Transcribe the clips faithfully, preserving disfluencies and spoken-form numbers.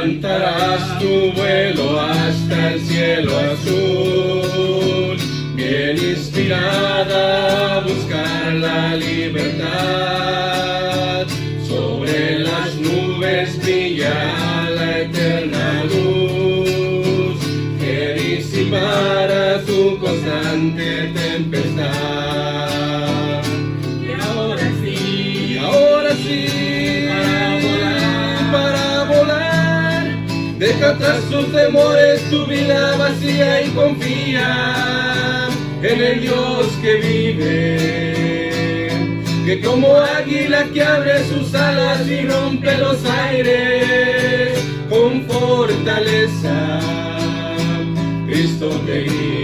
levantarás tu vuelo hasta el cielo azul, bien inspirada a buscar la libertad. Sobre las nubes brilla la eterna luz que disipará tu constante tempestad. Y ahora sí, Y ahora sí, para volar, deja atrás tus temores, tu vida vacía y confía en el Dios que vive, que como águila que abre sus alas y rompe los aires, con fortaleza Cristo te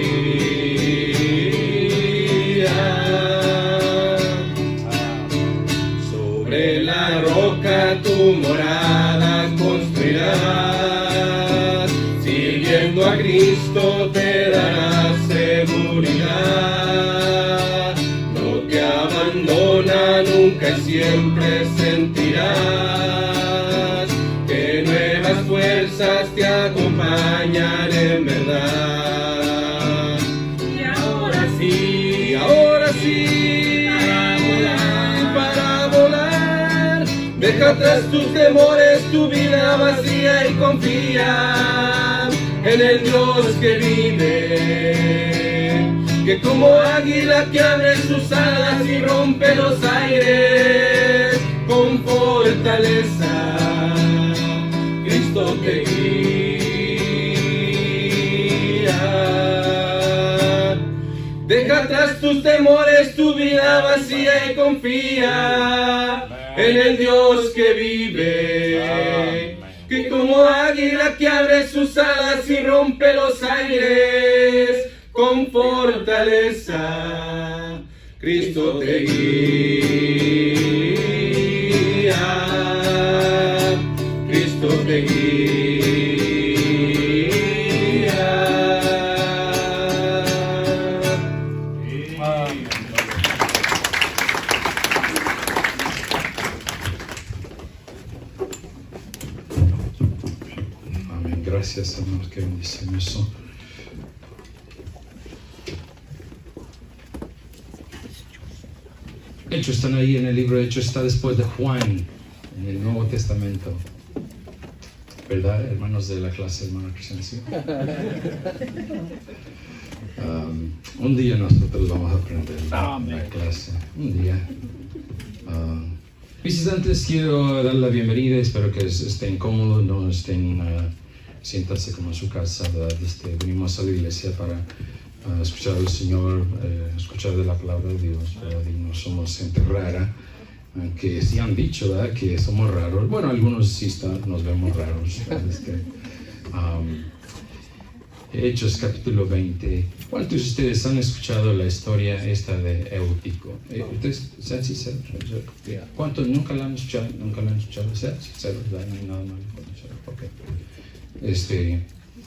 guía. Sobre la roca tu morada construirás, siguiendo a Cristo te darás seguridad. No te abandona nunca y siempre sentirás que nuevas fuerzas te acompañan en verdad. y ahora sí, Y ahora sí, para volar, para volar, deja atrás tus temores, tu vida vacía y confía en el Dios que vive, que como águila que abre sus alas y rompe los aires, con fortaleza Cristo te guía. Deja atrás tus temores, tu vida vacía y confía en el Dios que vive, que como águila que abre sus alas y rompe los aires, con fortaleza Cristo te guía. Cristo te guía. Amén. Gracias, Señor, que bendición eso. Hechos están ahí en el libro de Hechos, está después de Juan, en el Nuevo Testamento. ¿Verdad, hermanos de la clase, hermano Cristian? ¿Sí? Um, un día nosotros vamos a aprender la, la clase. Un día. Uh, visitantes, quiero dar la bienvenida. Espero que estén cómodos, no estén, uh, siéntanse como en su casa, ¿verdad? Este, venimos a la iglesia para uh, escuchar al Señor, uh, escuchar de la palabra de Dios, ¿verdad? Y no somos gente rara. Que sí han dicho, ¿verdad?, que somos raros. Bueno, algunos sí están, nos vemos raros. Este, um, Hechos capítulo veinte. ¿Cuántos de ustedes han escuchado la historia esta de Eutico? Eh, ¿Ustedes sean sinceros? ¿Cuántos nunca la han escuchado? ¿Nunca la han escuchado? Sean sinceros, ¿verdad? No hay nada malo con eso. Okay. Este,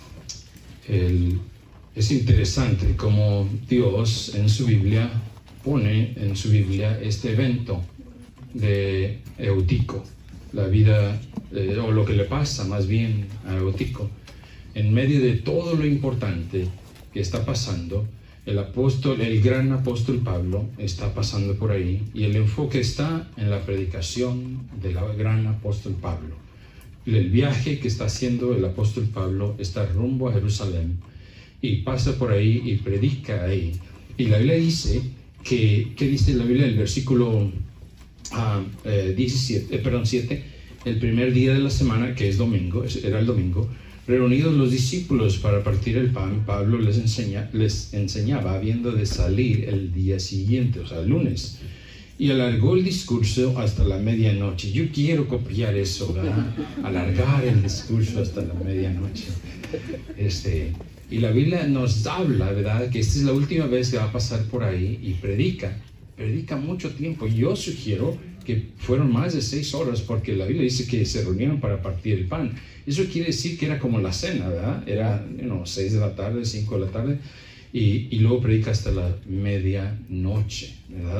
el, es interesante cómo Dios en su Biblia pone en su Biblia este evento de Eutico, la vida, eh, o lo que le pasa más bien a Eutico. En medio de todo lo importante que está pasando, el apóstol, el gran apóstol Pablo está pasando por ahí, y el enfoque está en la predicación del gran apóstol Pablo. El viaje que está haciendo el apóstol Pablo está rumbo a Jerusalén, y pasa por ahí y predica ahí. Y la Biblia dice que, ¿qué dice la Biblia? El versículo Uh, eh, diecisiete, eh, perdón, siete, el primer día de la semana, que es domingo, era el domingo, reunidos los discípulos para partir el pan, Pablo les, enseña, les enseñaba habiendo de salir el día siguiente, o sea, el lunes, y alargó el discurso hasta la medianoche. Yo quiero copiar eso, ¿verdad? Alargar el discurso hasta la medianoche. Este, y la Biblia nos habla, ¿verdad?, que esta es la última vez que va a pasar por ahí y predica. Predica mucho tiempo. Yo sugiero que fueron más de seis horas, porque la Biblia dice que se reunieron para partir el pan. Eso quiere decir que era como la cena, ¿verdad? Era, you know, seis de la tarde, cinco de la tarde, y, y luego predica hasta la medianoche, ¿verdad?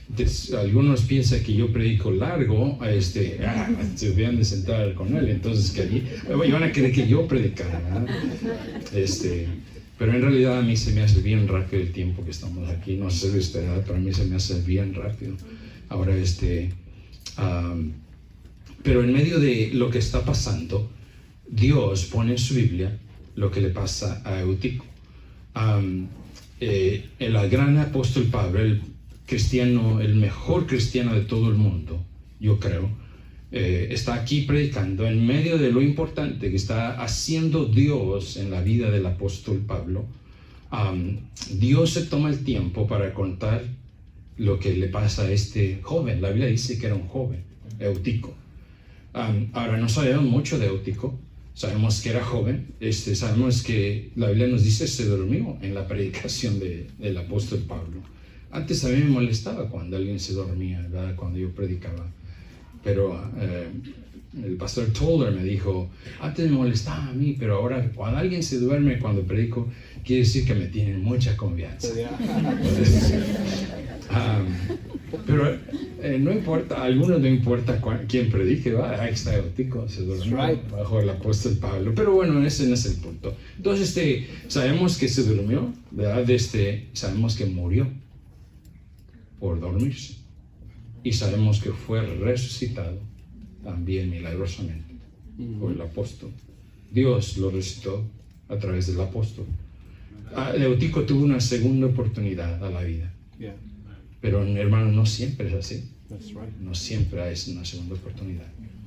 Entonces, algunos piensan que yo predico largo, este, ah, se hubieran de sentar con él, entonces que allí, iban a creer que yo predicara, ¿verdad? Este, pero en realidad a mí se me hace bien rápido el tiempo que estamos aquí, no sé de usted, ¿verdad? Pero a mí se me hace bien rápido. Ahora, este, um, pero en medio de lo que está pasando, Dios pone en su Biblia lo que le pasa a Eutico. Um, eh, el gran apóstol Pablo, el cristiano, el mejor cristiano de todo el mundo, yo creo, eh, está aquí predicando en medio de lo importante que está haciendo Dios en la vida del apóstol Pablo. Um, Dios se toma el tiempo para contar lo que le pasa a este joven. La Biblia dice que era un joven, Eutico. Um, ahora, no sabemos mucho de Eutico. Sabemos que era joven, este, sabemos que la Biblia nos dice que se durmió en la predicación de, del apóstol Pablo. Antes a mí me molestaba cuando alguien se dormía, ¿verdad? Cuando yo predicaba. Pero eh, el pastor Toller me dijo, antes me molestaba a mí, pero ahora cuando alguien se duerme cuando predico, quiere decir que me tienen mucha confianza. Entonces, um, pero eh, no importa, a algunos no importa quién predique, ¿va? Ahí está Eutico, se durmió right. bajo el apóstol Pablo. Pero bueno, ese no es el punto. Entonces, este, sabemos que se durmió, ¿verdad? Este, sabemos que murió por dormirse. Y sabemos que fue resucitado también milagrosamente mm-hmm. por el apóstol. Dios lo resucitó a través del apóstol. Eutico tuvo una segunda oportunidad a la vida. Yeah. Pero, hermano, no siempre es así. Right. No siempre es una segunda oportunidad.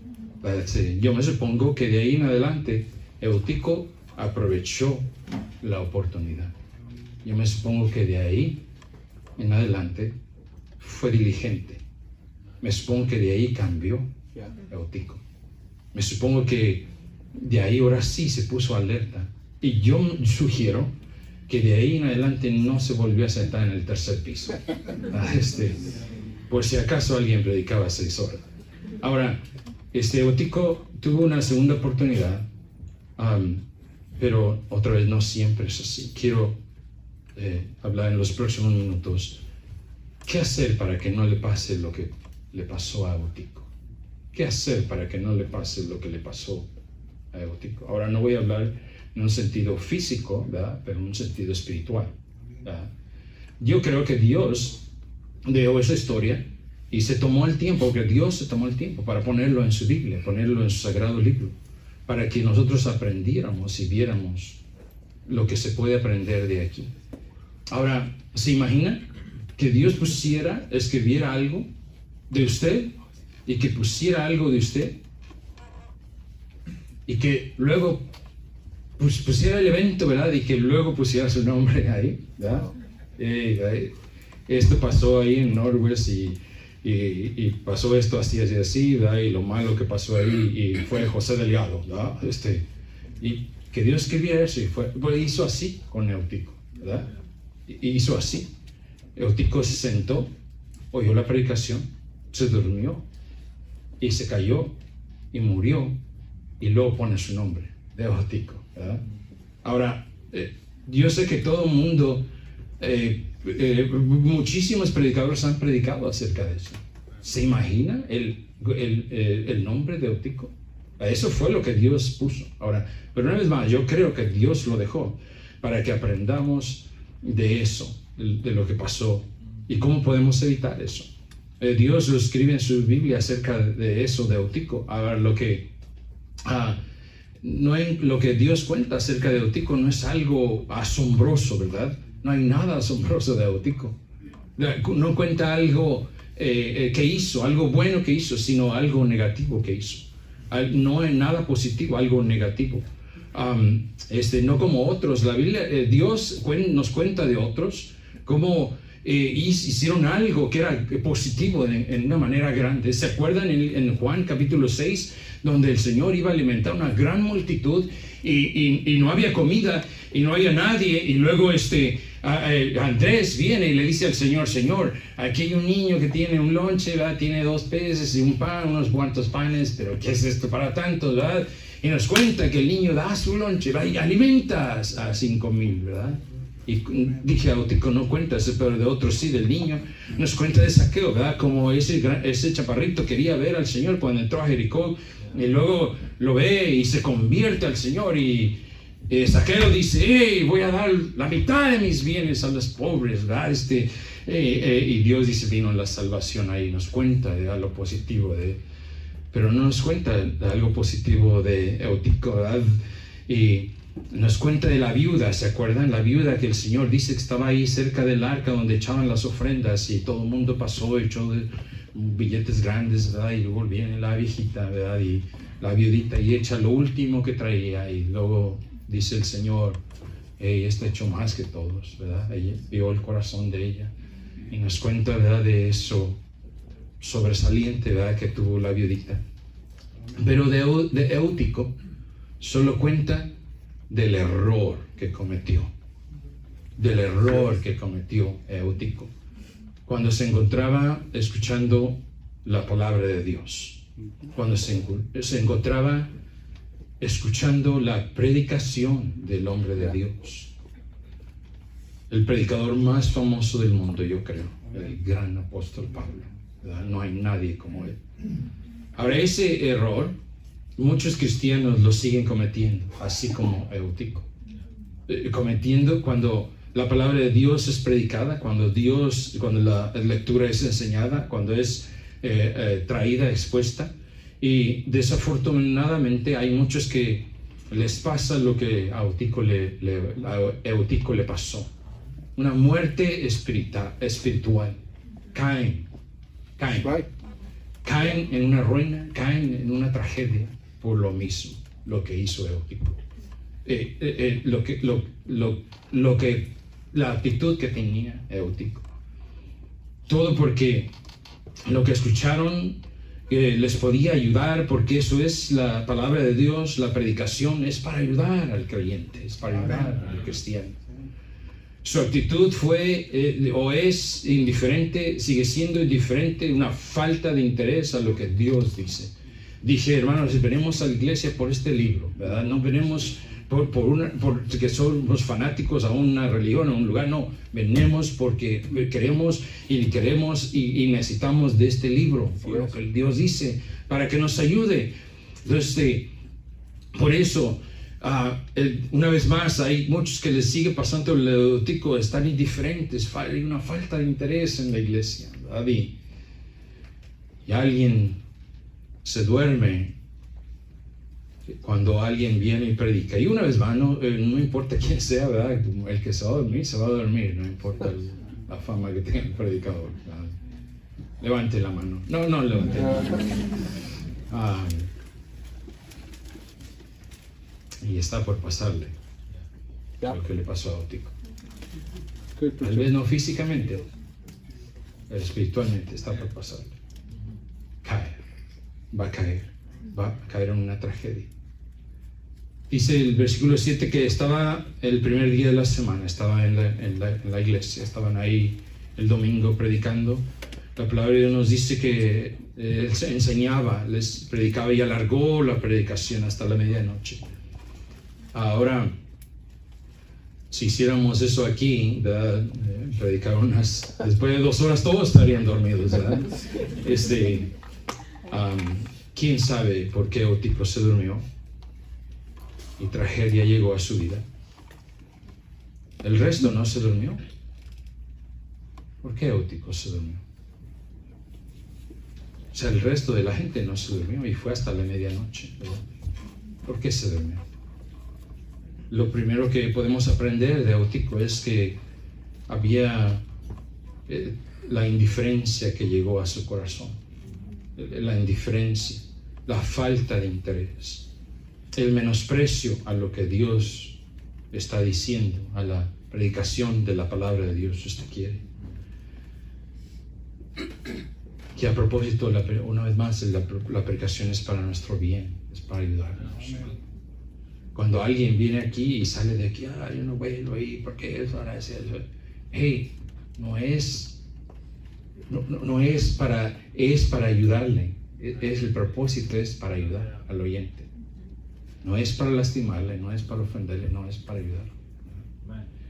Yo me supongo que de ahí en adelante Eutico aprovechó la oportunidad. Yo me supongo que de ahí en adelante fue diligente. Me supongo que de ahí cambió Eutico. Me supongo que de ahí ahora sí se puso alerta. Y yo sugiero que de ahí en adelante no se volvió a sentar en el tercer piso. Este, por si acaso alguien predicaba seis horas. Ahora, este Eutico tuvo una segunda oportunidad, um, pero otra vez no siempre es así. Quiero eh, hablar en los próximos minutos qué hacer para que no le pase lo que le pasó a Eutico. ¿Qué hacer para que no le pase lo que le pasó a Eutico? Ahora no voy a hablar en un sentido físico, ¿verdad? Pero en un sentido espiritual, ¿verdad? Yo creo que Dios dejó esa historia y se tomó el tiempo, que Dios se tomó el tiempo para ponerlo en su Biblia, ponerlo en su sagrado libro, para que nosotros aprendiéramos y viéramos lo que se puede aprender de aquí. Ahora, ¿se imagina que Dios pusiera, escribiera algo de usted y que pusiera algo de usted y que luego pues pusiera el evento, ¿verdad? Y que luego pusiera su nombre ahí, ¿verdad? Eh, ahí. Esto pasó ahí en Northwest y, y, y pasó esto así, así, así, ¿verdad? Y lo malo que pasó ahí y fue José Delgado, ¿verdad? Este, y que Dios escribiera eso y fue, pues hizo así con Eutico, ¿verdad? Y hizo así. Eutico se sentó, oyó la predicación, se durmió y se cayó y murió y luego pone su nombre de Eutico, ¿verdad? Ahora, eh, yo sé que todo el mundo, eh, eh, muchísimos predicadores han predicado acerca de eso. ¿Se imagina el, el, el, el nombre de Eutico? Eso fue lo que Dios puso. Ahora, pero una vez más, yo creo que Dios lo dejó para que aprendamos de eso, de lo que pasó y cómo podemos evitar eso. Eh, Dios lo escribe en su Biblia acerca de eso, de Eutico. Ahora, lo que... Ah, No hay, lo que Dios cuenta acerca de Eutico no es algo asombroso, ¿verdad? No hay nada asombroso de Eutico. No cuenta algo eh, que hizo, algo bueno que hizo, sino algo negativo que hizo. No es nada positivo, algo negativo. Um, este, no como otros. La Biblia, eh, Dios cuen, nos cuenta de otros como eh, hicieron algo que era positivo en, en una manera grande. ¿Se acuerdan en, en Juan capítulo seis? Donde el Señor iba a alimentar una gran multitud y, y, y no había comida y no había nadie, y luego este, a, a Andrés viene y le dice al Señor: Señor, aquí hay un niño que tiene un lonche, ¿verdad? Tiene dos peces y un pan, unos cuantos panes, pero ¿qué es esto para tantos, verdad? Y nos cuenta que el niño da su lonche, ¿verdad? Y alimenta a cinco mil, ¿verdad? Y dije, Eutico no cuenta, pero de otros sí, del niño. Nos cuenta de Zaqueo, ¿verdad? Como ese, ese chaparrito quería ver al Señor cuando entró a Jericó, y luego lo ve y se convierte al Señor, y eh, Zaqueo dice, hey, voy a dar la mitad de mis bienes a los pobres, ¿verdad? Este, eh, eh, y Dios dice, vino la salvación ahí, nos cuenta de algo positivo de, pero no nos cuenta de algo positivo de Eutico, ¿verdad? Y nos cuenta de la viuda, ¿se acuerdan? La viuda que el Señor dice que estaba ahí cerca del arca donde echaban las ofrendas, y todo el mundo pasó, echó billetes grandes, ¿verdad? Y luego viene la viejita, ¿verdad? Y la viudita y echa lo último que traía, y luego dice el Señor, hey, esta echó más que todos, ¿verdad? Ella vio el corazón de ella y nos cuenta, ¿verdad? De eso sobresaliente, ¿verdad? Que tuvo la viudita. Pero de, de Eutico solo cuenta del error que cometió, del error que cometió Eutico cuando se encontraba escuchando la palabra de Dios, cuando se, se encontraba escuchando la predicación del hombre de Dios, el predicador más famoso del mundo, yo creo, el gran apóstol Pablo, ¿verdad? No hay nadie como él. Ahora, ese error muchos cristianos lo siguen cometiendo, así como Eutico. Eh, cometiendo cuando la palabra de Dios es predicada, cuando Dios, cuando la lectura es enseñada, cuando es eh, eh, traída, expuesta. Y desafortunadamente hay muchos que les pasa lo que a Eutico le, le, a Eutico le pasó. Una muerte espiritual. espiritual. Caen, caen. Caen en una ruina, caen en una tragedia. Por lo mismo, lo que hizo Eutico, eh, eh, eh, lo que, lo, lo, lo que, la actitud que tenía Eutico, todo porque lo que escucharon eh, les podía ayudar, porque eso es la palabra de Dios, la predicación es para ayudar al creyente, es para ayudar al cristiano. Su actitud fue eh, o es indiferente, sigue siendo indiferente, una falta de interés a lo que Dios dice. Dije, hermanos, venimos a la iglesia por este libro, ¿verdad? No venimos por, por una, porque somos fanáticos a una religión, a un lugar, no. Venimos porque queremos y queremos y, y necesitamos de este libro, por lo que Dios dice, para que nos ayude. Entonces, eh, por eso, uh, el, una vez más, hay muchos que les sigue pasando el Eutico, están indiferentes, hay una falta de interés en la iglesia, ¿verdad? Y, y alguien se duerme cuando alguien viene y predica. Y una vez más, no, eh, no importa quién sea, ¿verdad? El que se va a dormir, se va a dormir, no importa el, la fama que tenga el predicador, ¿verdad? Levante la mano. No, no levante la mano. Ah, y está por pasarle lo que le pasó a Eutico. Tal vez no físicamente, pero espiritualmente está por pasarle. Cae. Va a caer, va a caer en una tragedia. Dice el versículo siete que estaba el primer día de la semana, estaba en la, en la, en la iglesia, estaban ahí el domingo predicando. La palabra de Dios nos dice que él se enseñaba, les predicaba y alargó la predicación hasta la medianoche. Ahora, si hiciéramos eso aquí, ¿verdad? Eh, predicar unas, después de dos horas todos estarían dormidos, ¿verdad? Este... Um, ¿Quién sabe por qué Eutico se durmió y tragedia llegó a su vida? El resto no se durmió. ¿Por qué Eutico se durmió? O sea, el resto de la gente no se durmió y fue hasta la medianoche, ¿verdad? ¿Por qué se durmió? Lo primero que podemos aprender de Eutico es que había eh, la indiferencia que llegó a su corazón. La indiferencia, la falta de interés, el menosprecio a lo que Dios está diciendo, a la predicación de la palabra de Dios, si usted quiere. Que a propósito, la, una vez más, la, la predicación es para nuestro bien, es para ayudarnos. Cuando alguien viene aquí y sale de aquí, ah, yo no vuelvo ahí, ¿por qué eso? Ahora es eso. Hey, no es... No, no, no es para, es para ayudarle, es, es el propósito es para ayudar al oyente, no es para lastimarle, no es para ofenderle, no es para ayudar.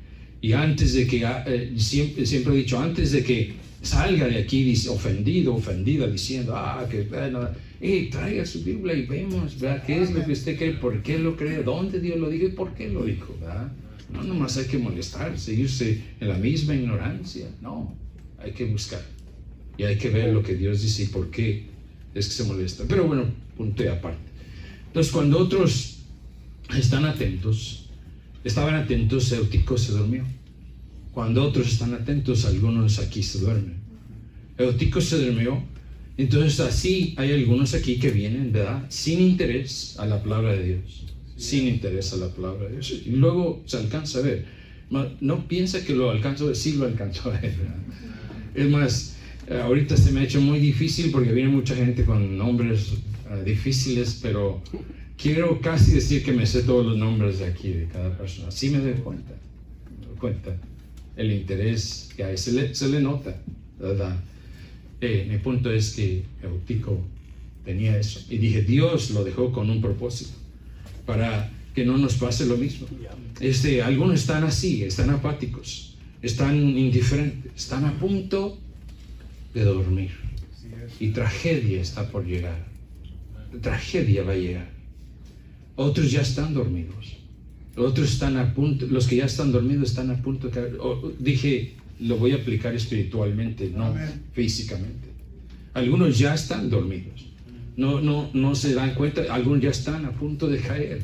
Y antes de que, eh, siempre, siempre he dicho, antes de que salga de aquí ofendido, ofendida, diciendo, ah, que, bueno, hey, traiga su Biblia y vemos, ¿verdad? ¿Qué es lo que usted cree? ¿Por qué lo cree? ¿Dónde Dios lo dijo y por qué lo dijo? ¿Verdad? No, nomás hay que molestarse, irse en la misma ignorancia. No, hay que buscar. Y hay que ver lo que Dios dice y por qué es que se molesta. Pero bueno, punto y aparte. Entonces, cuando otros están atentos, estaban atentos, Eutico se durmió. Cuando otros están atentos, algunos aquí se duermen. Eutico se durmió. Entonces, así hay algunos aquí que vienen, ¿verdad? Sin interés a la palabra de Dios. Sin interés a la palabra de Dios. Y luego se alcanza a ver. No piensa que lo alcanzo a ver, sí lo alcanzo a ver, ¿verdad? Es más, ahorita se me ha hecho muy difícil porque viene mucha gente con nombres uh, difíciles, pero quiero casi decir que me sé todos los nombres de aquí, de cada persona. Sí me doy cuenta, me doy cuenta el interés que hay, se le, se le nota, ¿verdad? Eh, mi punto es que Eutico tenía eso. Y dije, Dios lo dejó con un propósito, para que no nos pase lo mismo. Este, algunos están así, están apáticos, están indiferentes, están a punto de dormir. Y tragedia está por llegar. Tragedia va a llegar. Otros ya están dormidos. Otros están a punto, los que ya están dormidos están a punto de caer. O, dije, lo voy a aplicar espiritualmente, no Amén. Físicamente. Algunos ya están dormidos. No, no, no se dan cuenta, algunos ya están a punto de caer.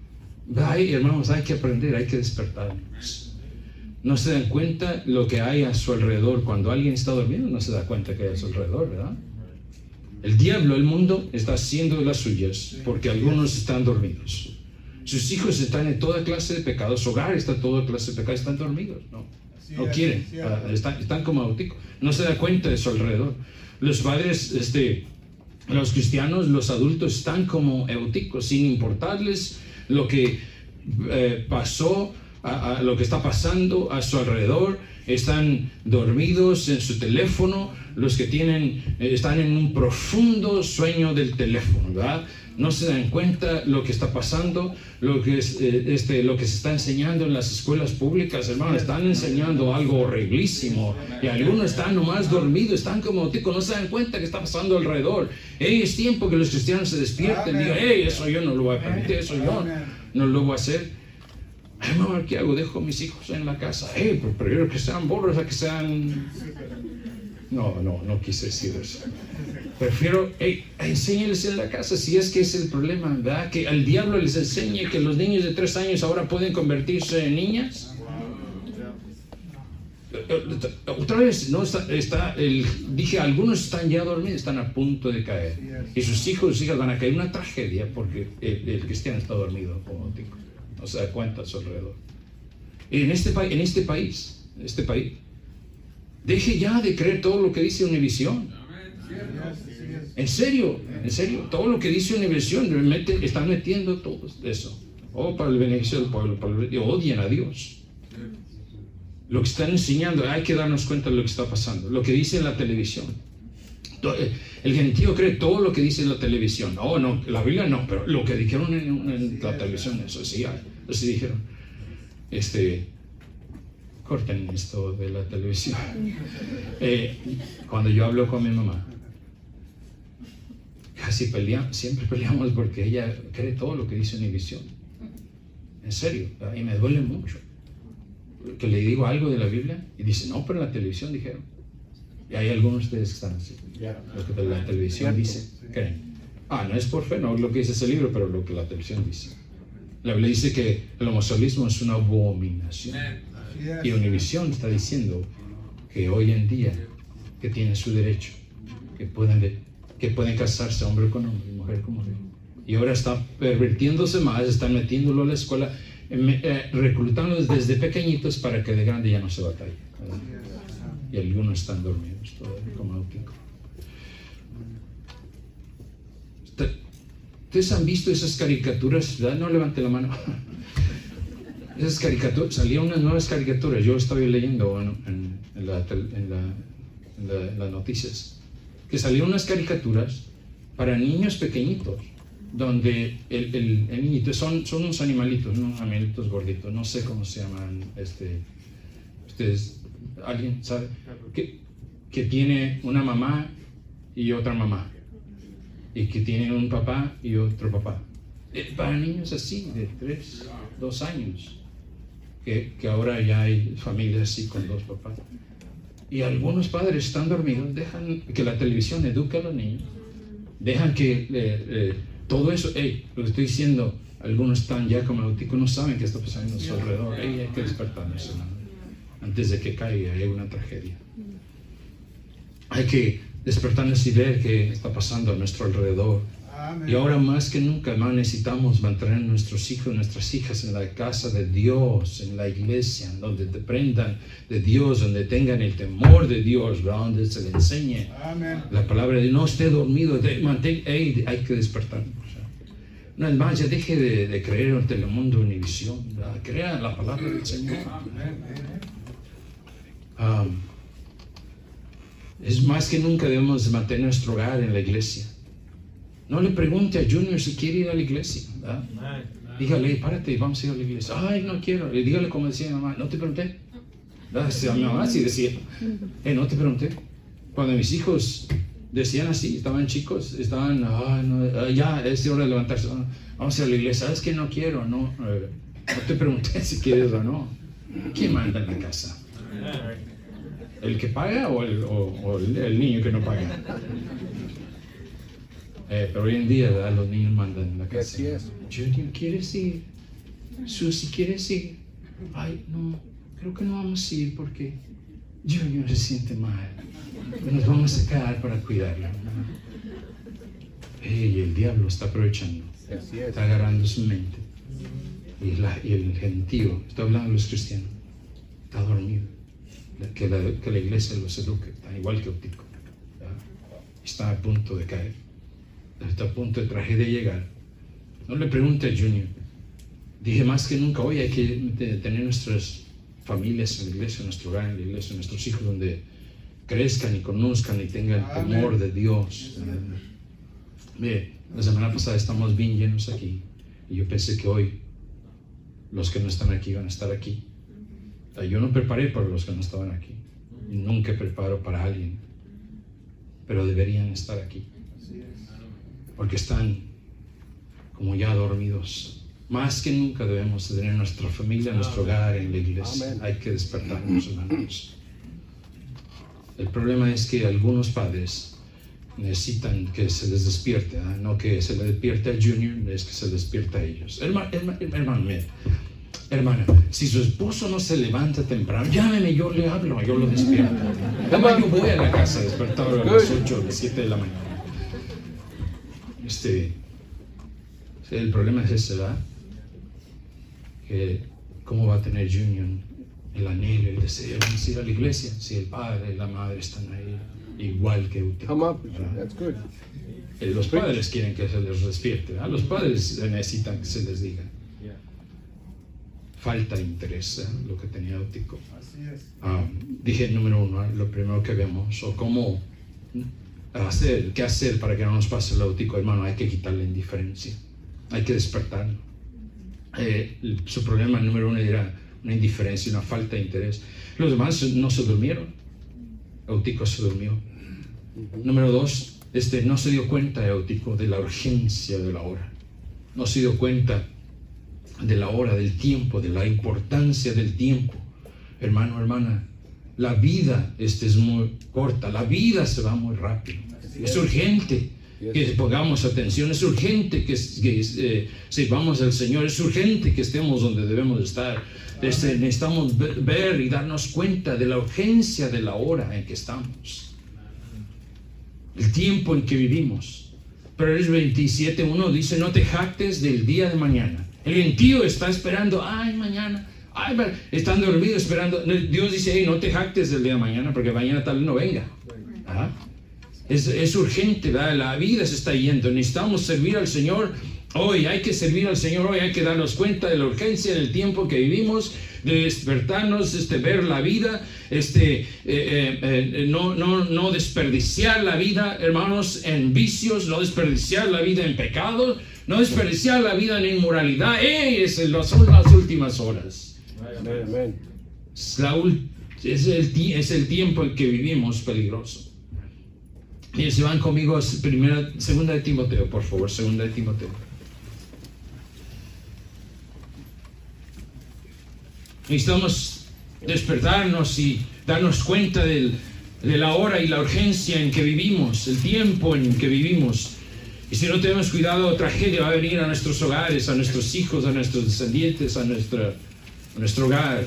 Ay, hermanos, hay que aprender, hay que despertarnos. No se dan cuenta lo que hay a su alrededor. Cuando alguien está dormido, no se da cuenta que hay a su alrededor, ¿verdad? El diablo, el mundo, está haciendo las suyas porque algunos están dormidos. Sus hijos están en toda clase de pecados, su hogar está en toda clase de pecados, están dormidos, ¿no? No quieren, uh, están, están como Eutico, no se da cuenta de su alrededor. Los padres, este, los cristianos, los adultos están como Eutico, sin importarles lo que eh, pasó, a, a lo que está pasando a su alrededor. Están dormidos en su teléfono, los que tienen, eh, están en un profundo sueño del teléfono, ¿verdad? No se dan cuenta lo que está pasando, lo que, es, eh, este, lo que se está enseñando en las escuelas públicas, hermano. Están enseñando algo horriblísimo y algunos están nomás dormidos, están como ticos, no se dan cuenta que está pasando alrededor. Hey, es tiempo que los cristianos se despierten y digan, hey, eso yo no lo voy a permitir, eso yo no lo voy a hacer. Hermano, ¿qué hago? Dejo a mis hijos en la casa. Hey, pero prefiero que sean borros a que sean... No, no, no quise decir eso. Prefiero, hey, enséñales en la casa, si es que es el problema, ¿verdad? Que al diablo les enseñe que los niños de tres años ahora pueden convertirse en niñas. Otra vez, no está, está el, dije, algunos están ya dormidos, están a punto de caer. Y sus hijos y hijas van a caer. Una tragedia porque el, el cristiano está dormido, como digo. No se da cuenta a su alrededor. Y en este, en este país, en este país, deje ya de creer todo lo que dice Univisión. En serio, en serio, todo lo que dice Univisión, mete, están metiendo todo eso. Oh, para el beneficio del pueblo, para el, odian a Dios. Lo que están enseñando, hay que darnos cuenta de lo que está pasando. Lo que dice en la televisión. El gentío cree todo lo que dice en la televisión. Oh, no, la Biblia no, pero lo que dijeron en, en la televisión, eso sí, eso sí dijeron. Este... Corten esto de la televisión. Eh, cuando yo hablo con mi mamá, casi peleamos, siempre peleamos porque ella cree todo lo que dice Univisión. En serio, y me duele mucho. Que le digo algo de la Biblia y dice, no, pero en la televisión dijeron. Y hay algunos de ustedes que están así. Lo que la televisión dice, creen. Ah, no es por fe, no es lo que dice ese libro, pero lo que la televisión dice. La Biblia dice que el homosexualismo es una abominación. Y Univisión está diciendo que hoy en día que tienen su derecho, que pueden, que pueden casarse hombre con hombre y mujer con mujer. Y ahora está pervirtiéndose más, están metiéndolo a la escuela, eh, eh, reclutándolos desde pequeñitos para que de grande ya no se batalle. Y algunos están dormidos todavía, como Eutico. ¿Ustedes han visto esas caricaturas? ¿Verdad? No levante la mano. Esas caricaturas, salían unas nuevas caricaturas, yo estaba leyendo bueno, en, en, la, en, la, en, la, en las noticias, que salían unas caricaturas para niños pequeñitos, donde el, el, el niñito, son, son unos animalitos, unos animalitos gorditos, no sé cómo se llaman, este, Ustedes, ¿alguien sabe? Que, que tiene una mamá y otra mamá. Y que tiene un papá y otro papá. Para niños así, de tres, dos años. Que, que ahora ya hay familias así con dos papás. Y algunos padres están dormidos, dejan que la televisión eduque a los niños. Dejan que eh, eh, todo eso, hey, lo que estoy diciendo, algunos están ya como autistas, no saben qué está pasando a su alrededor. Hey, hay que despertarnos, ¿no? Antes de que caiga hay una tragedia. Hay que despertarnos y ver qué está pasando a nuestro alrededor. Amén. Y ahora más que nunca, hermano, necesitamos mantener a nuestros hijos, nuestras hijas en la casa de Dios, en la iglesia, donde aprendan de Dios, donde tengan el temor de Dios, donde se les enseñe Amén. La palabra de Dios. No esté dormido, de, mantén, hey, hay que despertarnos. No es más, ya deje de, de creer en Telemundo, Univisión, crea la palabra del Señor. Um, es más que nunca debemos mantener nuestro hogar en la iglesia. No le pregunte a Junior si quiere ir a la iglesia, ¿verdad? Dígale, párate, vamos a ir a la iglesia. Ay, no quiero. Y dígale como decía mi mamá, no te pregunté. ¿Verdad? A mi mamá sí decía, eh, no te pregunté. Cuando mis hijos decían así, estaban chicos, estaban, ah, no, ya es hora de levantarse, ah, vamos a ir a la iglesia. ¿Sabes que no quiero? No, eh, no te pregunté si quieres o no. ¿Quién manda en la casa? ¿El que paga o el, o, o el niño que no paga? Eh, pero hoy en día, ¿verdad? Los niños mandan en la casa. Junior, ¿quieres ir? Susi, ¿quieres ir? Ay, no, creo que no vamos a ir porque Junior se siente mal. Nos vamos a quedar para cuidarlo. Hey, el diablo está aprovechando. Está agarrando su mente. Y, la, y el gentío, está hablando de los cristianos, está dormido. Que la, que la iglesia los eduque, está igual que Otico. Está a punto de caer. Está a punto de tragedia llegar. No le pregunte a Junior. Dije más que nunca, hoy hay que tener nuestras familias en la iglesia, nuestro hogar en la iglesia, nuestros hijos donde crezcan y conozcan y tengan el temor de Dios. Mire, la semana pasada estamos bien llenos aquí y yo pensé que hoy los que no están aquí van a estar aquí. Yo no preparé para los que no estaban aquí. Nunca preparo para alguien, pero deberían estar aquí. Porque están como ya dormidos. Más que nunca debemos tener nuestra familia, nuestro hogar en la iglesia. Amén. Hay que despertarnos, hermanos. El problema es que algunos padres necesitan que se les despierte, ¿eh? No que se le despierte a Junior, es que se despierte a ellos. Hermano, hermano, hermano, hermana, si su esposo no se levanta temprano, llámeme, yo le hablo, yo lo despierto. Además, yo voy a la casa a despertarlo a las ocho o las siete de la mañana. Este, el problema es ese, ¿verdad? Que cómo va a tener Junior el anhelo, el deseo de ir a la iglesia si el padre y la madre están ahí igual que usted. Los padres quieren que se les despierte, ¿verdad? Los padres necesitan que se les diga. Falta de interés, ¿eh? Lo que tenía Otico. Ah, dije número uno, lo primero que vemos, o cómo hacer, qué hacer para que no nos pase el Otico, hermano. Hay que quitarle la indiferencia, hay que despertarlo. Eh, su problema número uno era una indiferencia, una falta de interés. Los demás no se durmieron, Otico se durmió. Uh-huh. Número dos, este, no se dio cuenta Otico de la urgencia de la hora, no se dio cuenta de la hora, del tiempo, de la importancia del tiempo. Hermano, hermana, la vida este es muy corta, la vida se va muy rápido. Es urgente que pongamos atención, es urgente que, que eh, sirvamos al Señor, es urgente que estemos donde debemos estar. Este, necesitamos ver y darnos cuenta de la urgencia de la hora en que estamos, el tiempo en que vivimos. Proverbios veintisiete uno dice: no te jactes del día de mañana. El gentío está esperando, ay, mañana, ay, están dormidos esperando. Dios dice: hey, no te jactes del día de mañana, porque mañana tal vez no venga. ¿Ah? Es, es urgente, ¿verdad? La vida se está yendo, necesitamos servir al Señor hoy, hay que servir al Señor hoy, hay que darnos cuenta de la urgencia del tiempo que vivimos, de despertarnos, este, ver la vida, este, eh, eh, eh, no, no, no desperdiciar la vida, hermanos, en vicios, no desperdiciar la vida en pecado, no desperdiciar la vida en inmoralidad. ¡Ey! Esas son las últimas horas. Amén. La, Es el, es el tiempo en que vivimos peligroso. Y si van conmigo a primera, segunda de Timoteo, por favor, segunda de Timoteo. Necesitamos despertarnos y darnos cuenta del, de la hora y la urgencia en que vivimos, el tiempo en que vivimos. Y si no tenemos cuidado, tragedia va a venir a nuestros hogares, a nuestros hijos, a nuestros descendientes, a, nuestra, a nuestro hogar.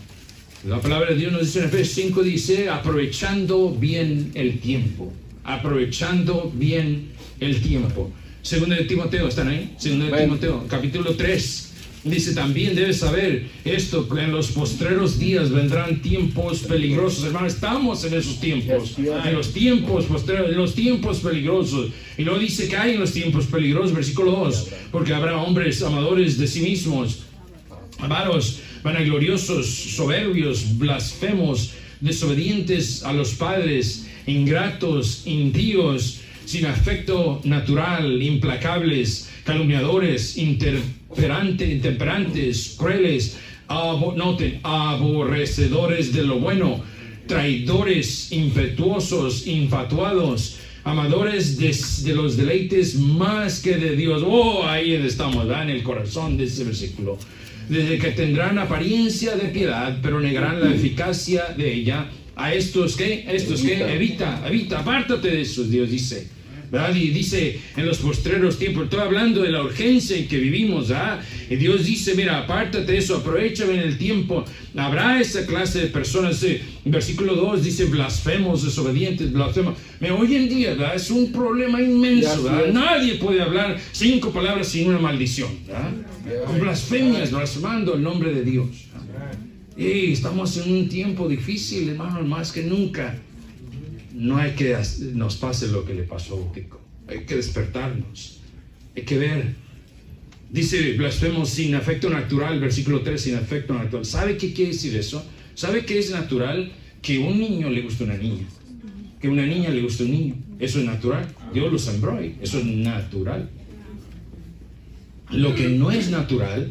La palabra de Dios nos dice en Efesios cinco, dice, aprovechando bien el tiempo. Aprovechando bien el tiempo. Segunda de Timoteo, ¿están ahí? Segunda de bueno. Timoteo, capítulo tres. Dice, también debes saber esto, que en los postreros días vendrán tiempos peligrosos. Hermano, estamos en esos tiempos. En los tiempos postreros, en los tiempos peligrosos. Y luego dice que hay en los tiempos peligrosos, versículo dos. Porque habrá hombres amadores de sí mismos, avaros, vanagloriosos, soberbios, blasfemos, desobedientes a los padres, ingratos, impíos, sin afecto natural, implacables, calumniadores, intemperante, intemperantes, crueles, abo, noten, aborrecedores de lo bueno, traidores, impetuosos, infatuados, amadores de, de los deleites más que de Dios. Oh, ahí estamos, ¿verdad? En el corazón de ese versículo. Desde que tendrán apariencia de piedad, pero negarán la eficacia de ella. A estos que, estos que, evita, evita, apártate de esos, Dios dice. ¿Verdad? Y dice en los postreros tiempos, estoy hablando de la urgencia en que vivimos, ¿verdad? Y Dios dice, mira, apártate de eso, aprovecha bien el tiempo. Habrá esa clase de personas, en versículo dos dice, blasfemos, desobedientes, blasfemos. Hoy en día, ¿verdad? Es un problema inmenso, ¿verdad? Nadie puede hablar cinco palabras sin una maldición, ¿verdad? Con blasfemias, blasfemando el nombre de Dios. Y estamos en un tiempo difícil, hermanos, más que nunca. No hay que nos pase lo que le pasó a Utico. Hay que despertarnos. Hay que ver. Dice, blasfemos sin afecto natural, versículo tres, sin afecto natural. ¿Sabe qué quiere decir eso? ¿Sabe qué es natural? Que un niño le guste una niña. Que una niña le guste un niño. Eso es natural. Dios lo sembró ahí. Eso es natural. Lo que no es natural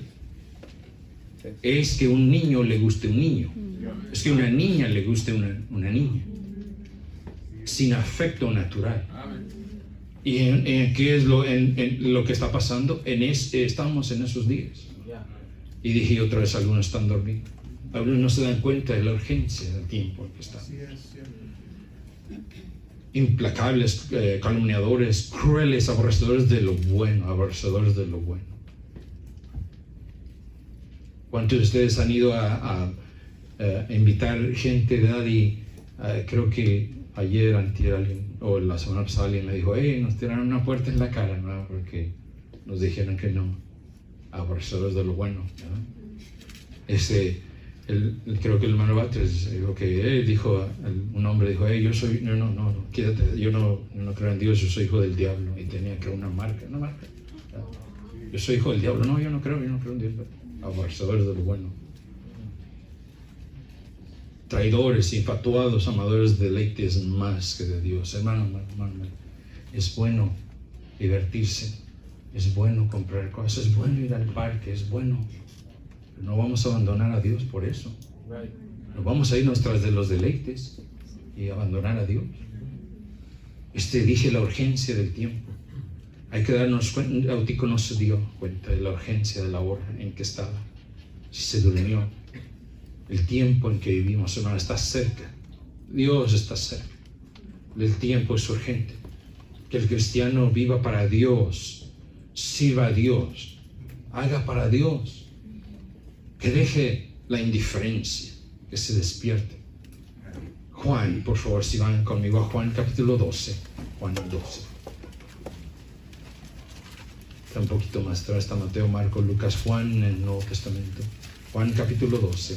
es que un niño le guste un niño. Es que una niña le guste una, una niña. Sin afecto natural. ¿Y en, en qué es lo, en, en lo que está pasando? En es, estamos en esos días. Y dije otra vez, algunos están dormidos. Algunos no se dan cuenta de la urgencia del tiempo en que están. Implacables, eh, calumniadores, crueles, aborrecedores de lo bueno, aborrecedores de lo bueno. ¿Cuántos de ustedes han ido a, a, a invitar gente, ¿verdad? Y uh, creo que ayer, antier, alguien, o la semana pasada alguien me dijo, hey, nos tiraron una puerta en la cara, ¿no? Porque nos dijeron que no, aborrecedores de lo bueno, ¿no? Ese, el, el, creo que el hermano Batres dijo que, eh, dijo, el, un hombre dijo, hey, yo soy, no, no, no, no quédate, yo no, no creo en Dios, yo soy hijo del diablo, y tenía que una marca, una marca, ¿no? Yo soy hijo del diablo, no, yo no creo, yo no creo en Dios, aborrecedores de lo bueno. Traidores, infatuados, amadores de deleites más que de Dios. Hermano, hermano, hermano, es bueno divertirse, es bueno comprar cosas, es bueno ir al parque, es bueno. Pero no vamos a abandonar a Dios por eso. No vamos a irnos tras de los deleites y abandonar a Dios. Este dije la urgencia del tiempo. Hay que darnos cuenta, Eutico no se dio cuenta de la urgencia de la hora en que estaba. Si se durmió. El tiempo en que vivimos, hermano, está cerca. Dios está cerca. El tiempo es urgente. Que el cristiano viva para Dios, sirva a Dios, haga para Dios. Que deje la indiferencia, que se despierte. Juan, por favor, si van conmigo a Juan capítulo doce. Juan doce. Está un poquito más atrás, está Mateo, Marcos, Lucas, Juan en el Nuevo Testamento. Juan capítulo doce.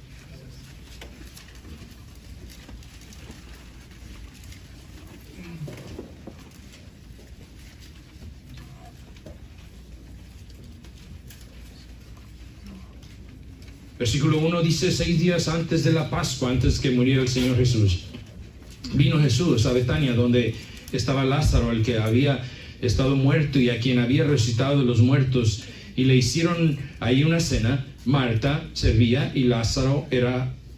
Versículo uno dice, seis días antes de la Pascua, antes que muriera el Señor Jesús, vino Jesús a Betania, donde estaba Lázaro, el que había estado muerto y a quien había resucitado de los muertos, y le hicieron ahí una cena. Marta servía y Lázaro era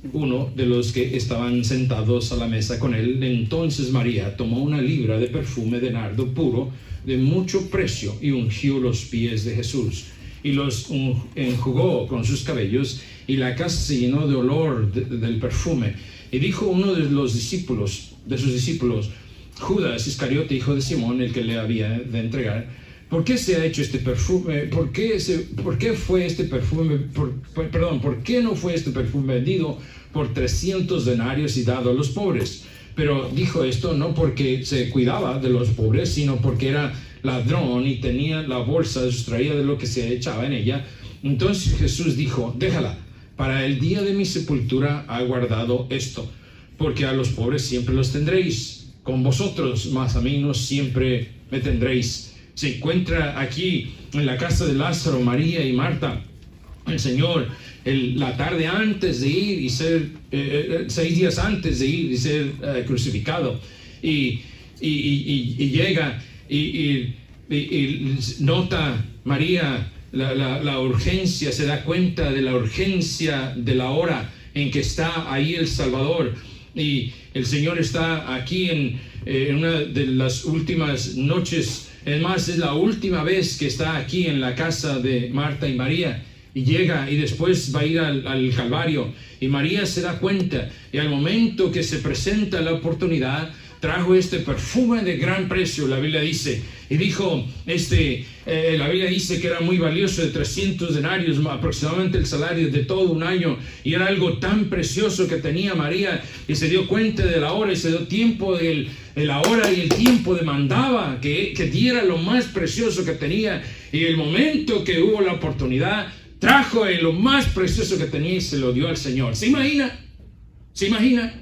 uno de los que estaban sentados a la mesa con él. Entonces María tomó una libra de perfume de nardo puro de mucho precio y ungió los pies de Jesús y los enjugó con sus cabellos, y la casa se llenó de olor de, del perfume. Y dijo uno de los discípulos, de sus discípulos, Judas Iscariote, hijo de Simón, el que le había de entregar: ¿por qué se ha hecho este perfume? ¿Por qué, se, por qué fue este perfume? Por, por, perdón, ¿por qué no fue este perfume vendido por trescientos denarios y dado a los pobres? Pero dijo esto no porque se cuidaba de los pobres, sino porque era ladrón y tenía la bolsa sustraída de lo que se echaba en ella. Entonces Jesús dijo: déjala, para el día de mi sepultura ha guardado esto, porque a los pobres siempre los tendréis con vosotros, mas a mí no siempre me tendréis. Se encuentra aquí en la casa de Lázaro, María y Marta. El Señor, el, la tarde antes de ir y ser, eh, seis días antes de ir y ser eh, crucificado, y, y, y, y llega y, y, y, y nota María la, la, la urgencia, se da cuenta de la urgencia de la hora en que está ahí el Salvador. Y el Señor está aquí en, eh, en una de las últimas noches. Es más, es la última vez que está aquí en la casa de Marta y María, y llega y después va a ir al, al Calvario, y María se da cuenta, y al momento que se presenta la oportunidad, trajo este perfume de gran precio, la Biblia dice, y dijo, este, eh, la Biblia dice que era muy valioso, de trescientos denarios, aproximadamente el salario de todo un año, y era algo tan precioso que tenía María, y se dio cuenta de la hora, y se dio tiempo de la hora y el tiempo demandaba que, que diera lo más precioso que tenía, y el momento que hubo la oportunidad, trajo en lo más precioso que tenía y se lo dio al Señor. ¿Se imagina? ¿Se imagina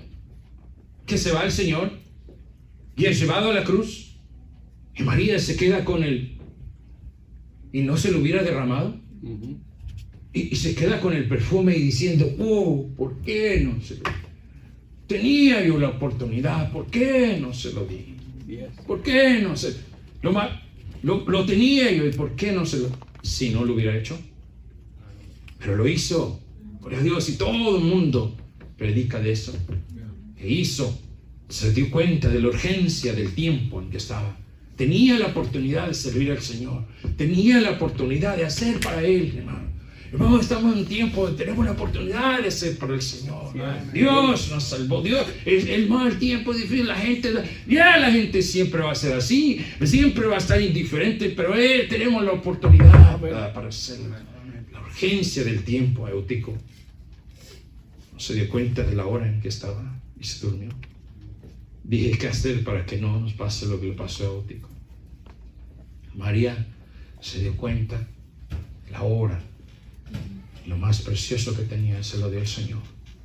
que se va el Señor y es llevado a la cruz y María se queda con él y no se lo hubiera derramado? Uh-huh. y, y se queda con el perfume y diciendo, oh, ¿por qué no se lo di? Tenía yo la oportunidad, ¿por qué no se lo di? ¿Por qué no se lo, lo, lo tenía yo, y por qué no se lo? Si no lo hubiera hecho, pero lo hizo. Gloria a Dios, y todo el mundo predica de eso. E hizo, se dio cuenta de la urgencia del tiempo en que estaba. Tenía la oportunidad de servir al Señor, tenía la oportunidad de hacer para Él, hermano. Hermano, estamos en un tiempo de tener una oportunidad de hacer para el Señor. Dios nos salvó. Dios, el, el mal tiempo es difícil, la gente, ya la gente siempre va a ser así, siempre va a estar indiferente, pero eh, tenemos la oportunidad, ¿verdad?, para hacerlo. La urgencia del tiempo. Eutico no se dio cuenta de la hora en que estaba y se durmió. Dije, ¿qué hacer para que no nos pase lo que le pasó a Eutico? María se dio cuenta de la hora. Lo más precioso que tenía se lo dio el Señor.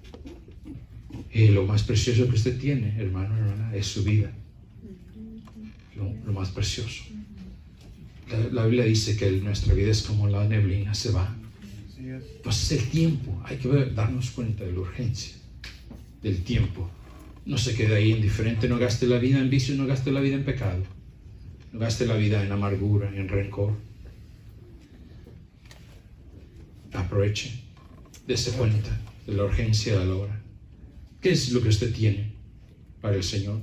Y lo más precioso que usted tiene, hermano, hermana, es su vida. Lo, lo más precioso. La, la Biblia dice que nuestra vida es como la neblina, se va. Entonces el tiempo, hay que ver, darnos cuenta de la urgencia del tiempo. No se quede ahí indiferente, no gaste la vida en vicio, no gaste la vida en pecado. No gaste la vida en amargura, en rencor. Aproveche, dése cuenta de la urgencia de la hora. ¿Qué es lo que usted tiene para el Señor?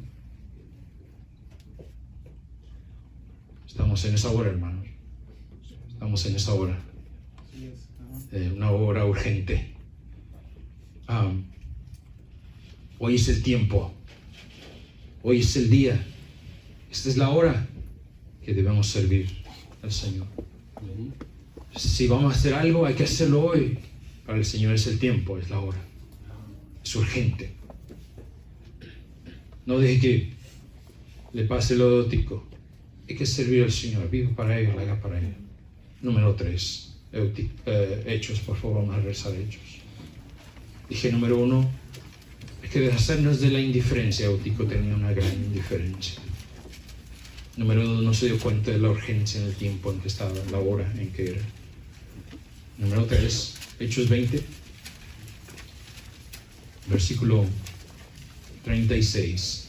Estamos en esa hora, hermanos. Estamos en esa hora. Eh, una hora urgente. Um, hoy es el tiempo. Hoy es el día. Esta es la hora que debemos servir al Señor. Si vamos a hacer algo, hay que hacerlo hoy. Para el Señor es el tiempo, es la hora. Es urgente. No deje que le pase lo eótico. Hay que servir al Señor. Viva para Él, haga para Él. Número tres. Eh, hechos, por favor, vamos a regresar a Hechos. Dije, número uno, hay que deshacernos de la indiferencia. Eutico tenía una gran indiferencia. Número dos, no se dio cuenta de la urgencia en el tiempo en que estaba, la hora en que era. Número tres, Hechos veinte, versículo treinta y seis.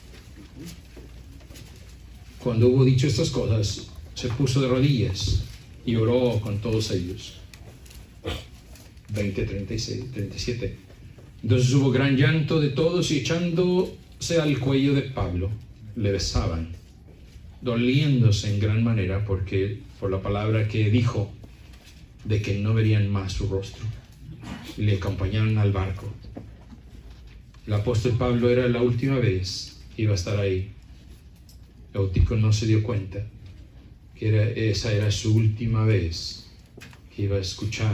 Cuando hubo dicho estas cosas, se puso de rodillas y oró con todos ellos. veinte, treinta y seis, treinta y siete. Entonces hubo gran llanto de todos y echándose al cuello de Pablo, le besaban, doliéndose en gran manera porque, por la palabra que dijo, de que no verían más su rostro. Y le acompañaron al barco. El apóstol Pablo era la última vez que iba a estar ahí. Eutico no se dio cuenta que era, esa era su última vez que iba a escuchar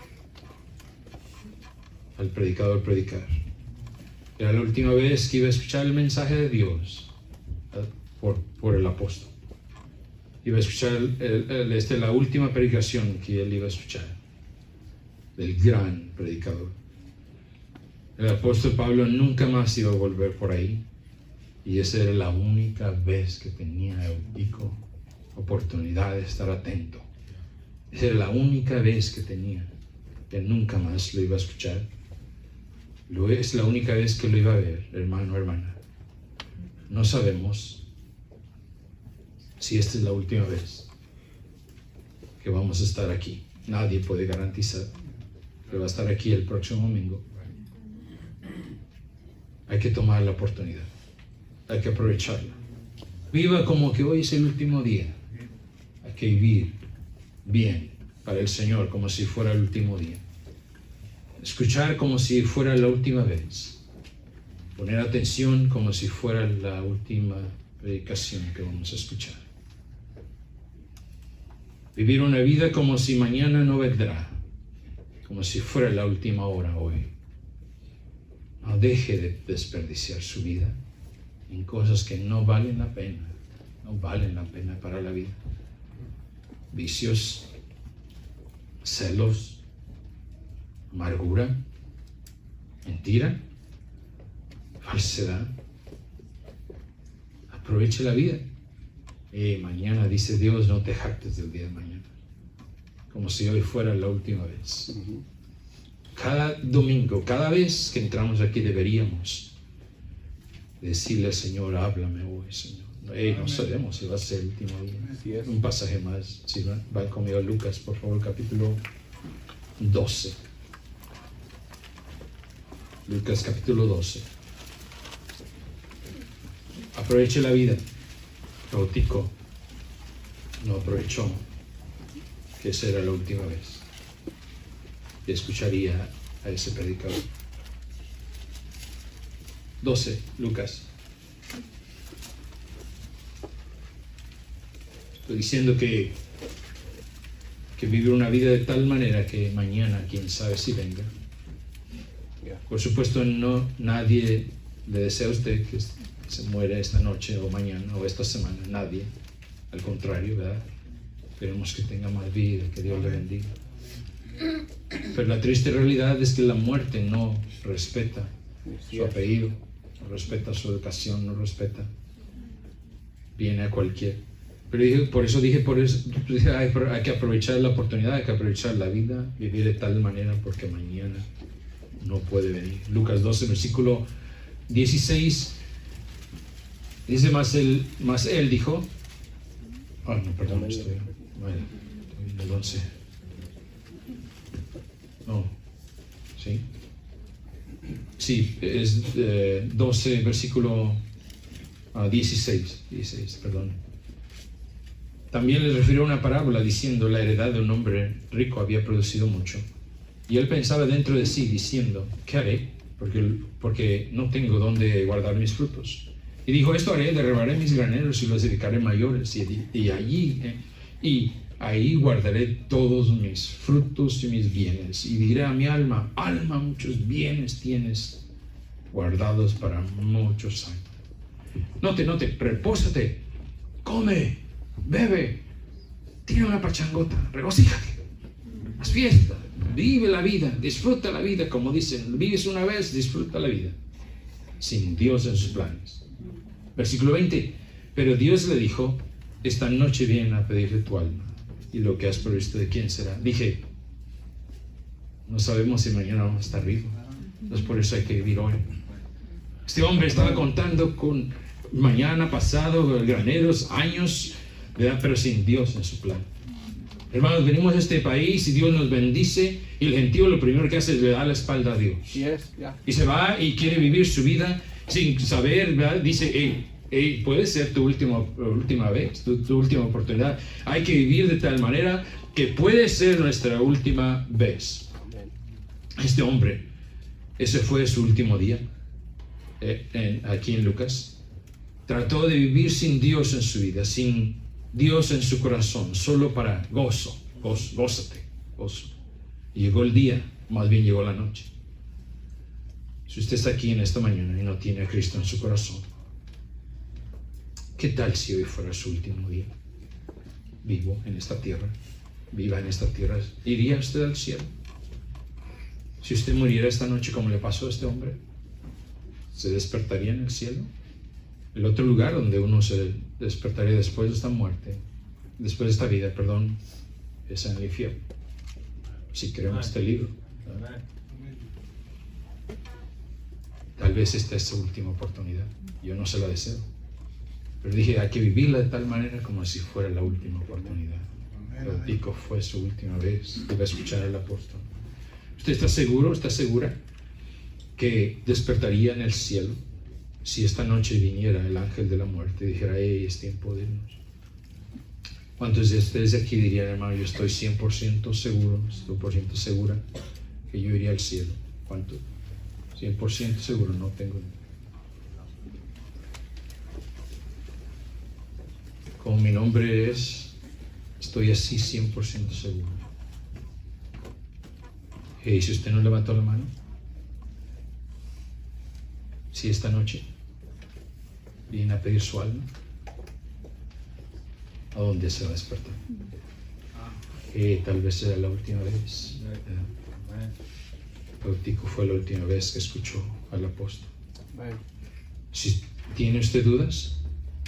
al predicador predicar. Era la última vez que iba a escuchar el mensaje de Dios por, por el apóstol. Iba a escuchar el, el, el, este, la última predicación que él iba a escuchar del gran predicador. El apóstol Pablo nunca más iba a volver por ahí, y esa era la única vez que tenía Eutico oportunidad de estar atento. Esa era la única vez que tenía, que nunca más lo iba a escuchar. Lo es la única vez que lo iba a ver, hermano o hermana. No sabemos si esta es la última vez que vamos a estar aquí. Nadie puede garantizar que va a estar aquí el próximo domingo. Hay que tomar la oportunidad, hay que aprovecharla. Viva como que hoy es el último día. Hay que vivir bien para el Señor como si fuera el último día. Escuchar como si fuera la última vez. Poner atención como si fuera la última predicación que vamos a escuchar. Vivir una vida como si mañana no vendrá, como si fuera la última hora hoy. No deje de desperdiciar su vida en cosas que no valen la pena, no valen la pena para la vida. Vicios, celos, amargura, mentira, falsedad. Aproveche la vida. Y mañana, dice Dios, no te jactes del día de mañana, como si hoy fuera la última vez. Cada domingo, cada vez que entramos aquí, deberíamos decirle al Señor, háblame hoy, Señor. Hey, no sabemos si va a ser el último día. Un pasaje más. Si va, va conmigo a Lucas, por favor, capítulo doce. Lucas capítulo doce. Aproveche la vida. Eutico no aprovechó que esa era la última vez que escucharía a ese predicador. doce, Lucas. Estoy diciendo que, que vivir una vida de tal manera que mañana, quién sabe si venga. Por supuesto, no, nadie le desea a usted que se muera esta noche o mañana o esta semana. Nadie. Al contrario, ¿verdad? Esperemos que tenga más vida, que Dios le bendiga. Pero la triste realidad es que la muerte no respeta su apellido, no respeta su educación, no respeta. Viene a cualquier. Pero dije, por eso dije, por eso dije, hay, hay que aprovechar la oportunidad, hay que aprovechar la vida, vivir de tal manera porque mañana no puede venir. Lucas doce, versículo dieciséis. Dice, más él, más él dijo, ah, no, perdón, estoy, bueno, estoy en el once. No, sí, sí, es eh, doce, versículo ah, dieciséis, dieciséis, perdón. También le refirió una parábola diciendo, la heredad de un hombre rico había producido mucho. Y él pensaba dentro de sí, diciendo, ¿qué haré? Porque, porque no tengo dónde guardar mis frutos. Y dijo, esto haré, derribaré mis graneros y los edificaré mayores, y, y allí, eh, y ahí guardaré todos mis frutos y mis bienes. Y diré a mi alma, alma, muchos bienes tienes guardados para muchos años. Note, note, repósate, come, bebe, tira una pachangota, regocíjate, haz fiesta, vive la vida, disfruta la vida, como dicen, vives una vez, disfruta la vida, sin Dios en sus planes. Versículo veinte, pero Dios le dijo, esta noche vienen a pedirle tu alma, y lo que has provisto de quién será. Dije, no sabemos si mañana vamos a estar vivos, entonces por eso hay que vivir hoy. Este hombre estaba contando con mañana, pasado, graneros, años, ¿verdad? Pero sin Dios en su plan. Hermanos, venimos a este país y Dios nos bendice y el gentío lo primero que hace es le da la espalda a Dios. Yes, yeah. Y se va y quiere vivir su vida sin saber, ¿verdad? Dice, hey, hey, puede ser tu última, última vez, tu, tu última oportunidad. Hay que vivir de tal manera que puede ser nuestra última vez. Este hombre, ese fue su último día eh, en, aquí en Lucas. Trató de vivir sin Dios en su vida, sin Dios en su corazón, solo para gozo, gozo, gózate, gozo. Y llegó el día, más bien llegó la noche. Si usted está aquí en esta mañana y no tiene a Cristo en su corazón, ¿qué tal si hoy fuera su último día? Vivo en esta tierra, viva en esta tierra, ¿iría usted al cielo? Si usted muriera esta noche como le pasó a este hombre, ¿se despertaría en el cielo? El otro lugar donde uno se despertaría después de esta muerte, después de esta vida, perdón, es en el infierno. Si creemos este libro. Tal vez esta es su última oportunidad. Yo no se la deseo. Pero dije, hay que vivirla de tal manera como si fuera la última oportunidad. Lo digo, fue su última vez. Iba a escuchar al apóstol. ¿Usted está seguro, está segura que despertaría en el cielo si esta noche viniera el ángel de la muerte y dijera, hey, es tiempo de irnos? ¿Cuántos de ustedes de aquí dirían, hermano, yo estoy cien por ciento seguro, cien por ciento segura que yo iría al cielo? ¿Cuánto? cien por ciento seguro, no tengo. Como mi nombre es, estoy así cien por ciento seguro. Y si usted no levantó la mano, si esta noche viene a pedir su alma, ¿a dónde se va a despertar? Eh, tal vez sea la última vez. Eutico fue la última vez que escuchó al apóstol. Si tiene usted dudas,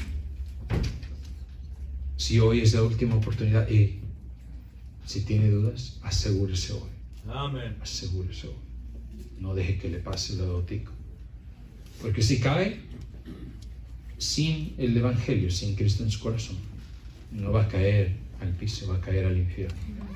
si hoy es la última oportunidad, eh, si tiene dudas, asegúrese hoy. Amén. Asegúrese hoy. No deje que le pase lo de Eutico. Porque si cae sin el Evangelio, sin Cristo en su corazón, no va a caer al piso, va a caer al infierno.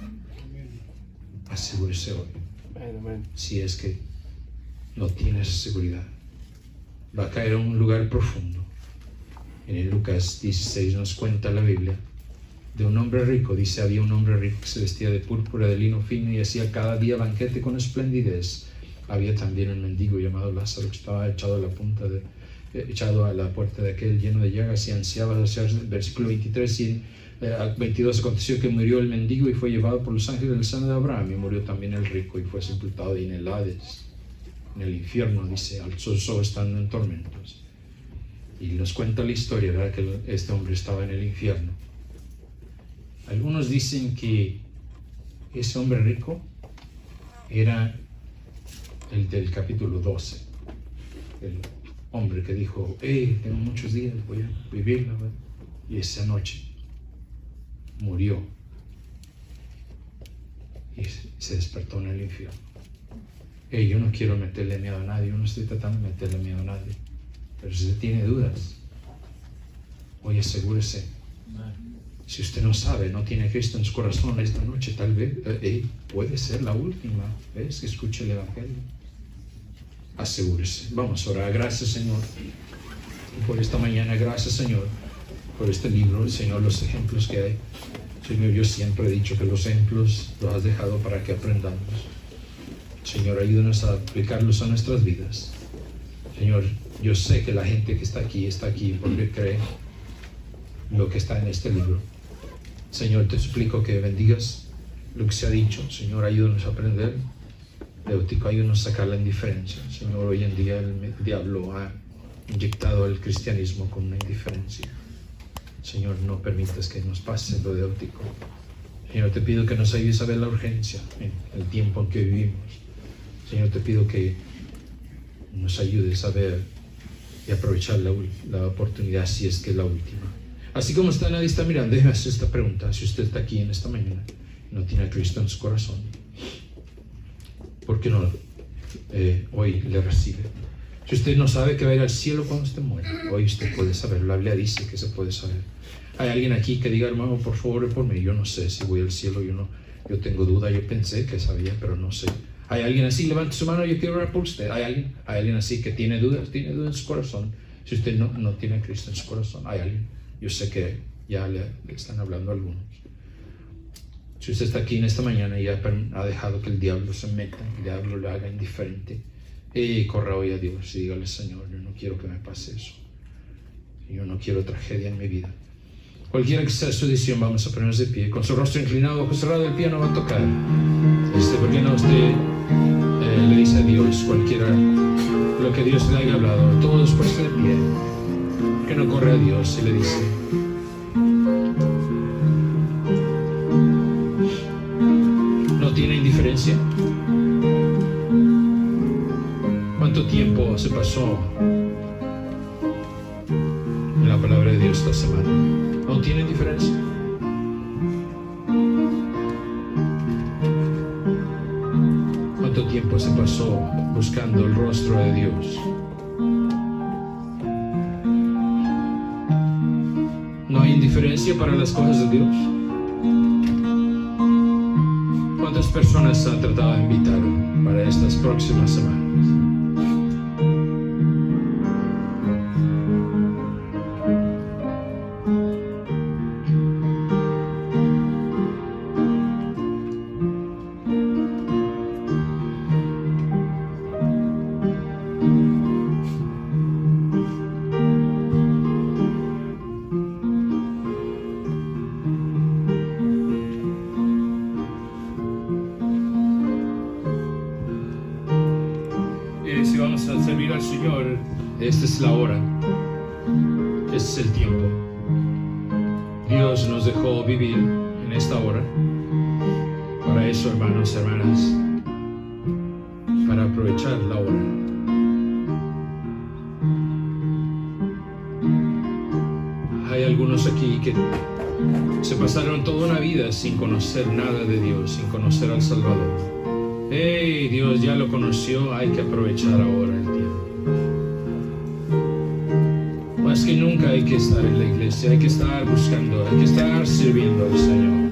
Asegúrese hoy. Si es que no tiene esa seguridad, va a caer a un lugar profundo. En el Lucas dieciséis nos cuenta la Biblia de un hombre rico. Dice, había un hombre rico que se vestía de púrpura, de lino fino y hacía cada día banquete con esplendidez. Había también un mendigo llamado Lázaro que estaba echado a la punta de, eh, echado a la puerta de aquel lleno de llagas y ansiaba hacerse. Versículo veintitrés y eh, veintidós, aconteció que murió el mendigo y fue llevado por los ángeles del seno de Abraham, y murió también el rico y fue sepultado en el Hades, en el infierno, dice, alzó su estando en tormentos. Y nos cuenta la historia, ¿verdad?, que este hombre estaba en el infierno. Algunos dicen que ese hombre rico era el del capítulo doce, el hombre que dijo, hey, tengo muchos días, voy a vivirla, ¿verdad? Y esa noche murió y se despertó en el infierno. Hey, yo no quiero meterle miedo a nadie, yo no estoy tratando de meterle miedo a nadie, pero si usted tiene dudas, hoy asegúrese. Si usted no sabe, no tiene Cristo en su corazón esta noche, tal vez eh, puede ser la última vez que escuche el Evangelio. Asegúrese. Vamos a orar. Gracias, Señor, por esta mañana. Gracias, Señor, por este libro. Señor, los ejemplos que hay. Señor, yo siempre he dicho que los ejemplos los has dejado para que aprendamos. Señor, ayúdanos a aplicarlos a nuestras vidas. Señor, yo sé que la gente que está aquí está aquí porque cree lo que está en este libro. Señor, te suplico que bendigas lo que se ha dicho. Señor, ayúdanos a aprender. Eutico, ayúdanos a sacar la indiferencia. Señor, hoy en día el diablo ha inyectado el cristianismo con una indiferencia. Señor, no permitas que nos pase lo de Eutico. Señor, te pido que nos ayudes a ver la urgencia en el tiempo en que vivimos. Señor, te pido que nos ayudes a ver y aprovechar la, la oportunidad si es que es la última. Así como está, nadie está mirando, déjeme hacer esta pregunta. Si usted está aquí en esta mañana y no tiene a Cristo en su corazón, ¿por qué no eh, hoy le recibe? Si usted no sabe que va a ir al cielo cuando usted muere, hoy usted puede saber. La Biblia dice que se puede saber. Hay alguien aquí que diga, hermano, por favor, por mí. Yo no sé si voy al cielo, yo no, yo tengo duda, yo pensé que sabía, pero no sé. Hay alguien así, levante su mano, yo quiero orar por usted. Hay alguien, hay alguien así que tiene dudas, tiene dudas en su corazón. Si usted no, no tiene a Cristo en su corazón, hay alguien. Yo sé que ya le, le están hablando a algunos. Si usted está aquí en esta mañana y ha, ha dejado que el diablo se meta, el diablo le haga indiferente, y corra hoy a Dios y dígale, Señor, yo no quiero que me pase eso. Yo no quiero tragedia en mi vida. Cualquiera que sea su decisión, vamos a ponernos de pie. Con su rostro inclinado, ojos cerrados, el piano va a tocar. Este, ¿por qué no usted eh, le dice a Dios cualquiera lo que Dios le haya hablado? Todos puestos de pie. ¿Por qué no corre a Dios y le dice? ¿No tiene indiferencia? ¿Cuánto tiempo se pasó en la palabra de Dios esta semana? ¿No tiene diferencia? ¿Cuánto tiempo se pasó buscando el rostro de Dios? ¿No hay indiferencia para las cosas de Dios? ¿Cuántas personas han tratado de invitar para estas próximas semanas? Si vamos a servir al Señor, esta es la hora, este es el tiempo. Dios nos dejó vivir en esta hora. Para eso, hermanos y hermanas, para aprovechar la hora. Hay algunos aquí que se pasaron toda una vida sin conocer nada de Dios, sin conocer al Salvador. Hey, Dios ya lo conoció, hay que aprovechar ahora el tiempo. Más que nunca hay que estar en la iglesia, hay que estar buscando, hay que estar sirviendo al Señor.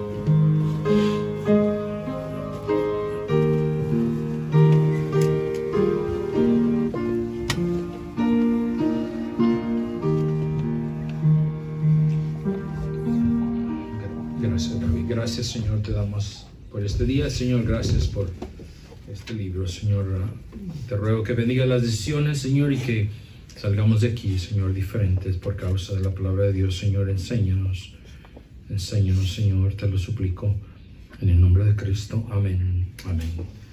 Gracias, David. Gracias, Señor, te damos por este día, Señor, gracias por este libro, Señor. Te ruego que bendiga las decisiones, Señor, y que salgamos de aquí, Señor, diferentes por causa de la palabra de Dios, Señor. Enséñanos, enséñanos, Señor, te lo suplico, en el nombre de Cristo. Amén, amén.